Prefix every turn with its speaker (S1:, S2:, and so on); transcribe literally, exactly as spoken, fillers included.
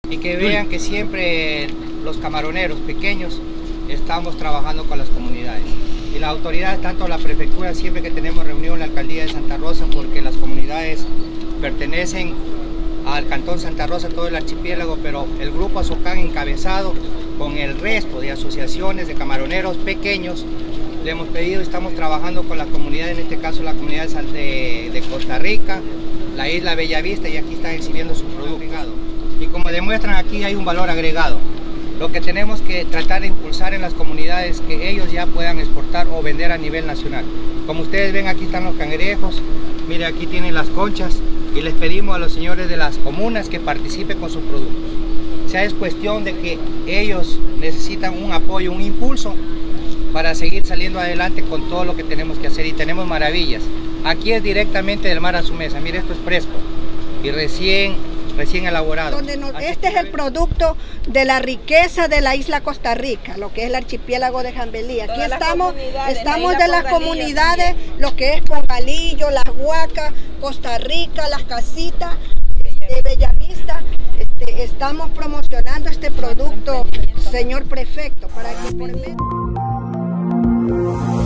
S1: y que vean que siempre los camaroneros pequeños estamos trabajando con las comunidades. Y las autoridades, tanto la prefectura, siempre que tenemos reunión en la alcaldía de Santa Rosa, porque las comunidades pertenecen al Cantón Santa Rosa, todo el archipiélago, pero el grupo Azocán encabezado con el resto de asociaciones de camaroneros pequeños, le hemos pedido, estamos trabajando con la comunidad, en este caso la comunidad de, de Costa Rica, la isla Bellavista, y aquí están exhibiendo su producto. Y como demuestran, aquí hay un valor agregado. Lo que tenemos que tratar de impulsar en las comunidades, que ellos ya puedan exportar o vender a nivel nacional. Como ustedes ven, aquí están los cangrejos, mire, aquí tienen las conchas, y les pedimos a los señores de las comunas que participen con sus productos. O sea, es cuestión de que ellos necesitan un apoyo, un impulso para seguir saliendo adelante con todo lo que tenemos que hacer, y tenemos maravillas. Aquí es directamente del mar a su mesa, mire, esto es fresco y recién, recién elaborado.
S2: Donde nos, este es el producto de la riqueza de la isla Costa Rica, lo que es el archipiélago de Jambelí. Aquí Todas estamos, estamos la de las comunidades, también. Lo que es Pongalillo, Las Huacas, Costa Rica, Las Casitas, de Bellavista. Este, estamos promocionando este producto, señor prefecto, para que por medio...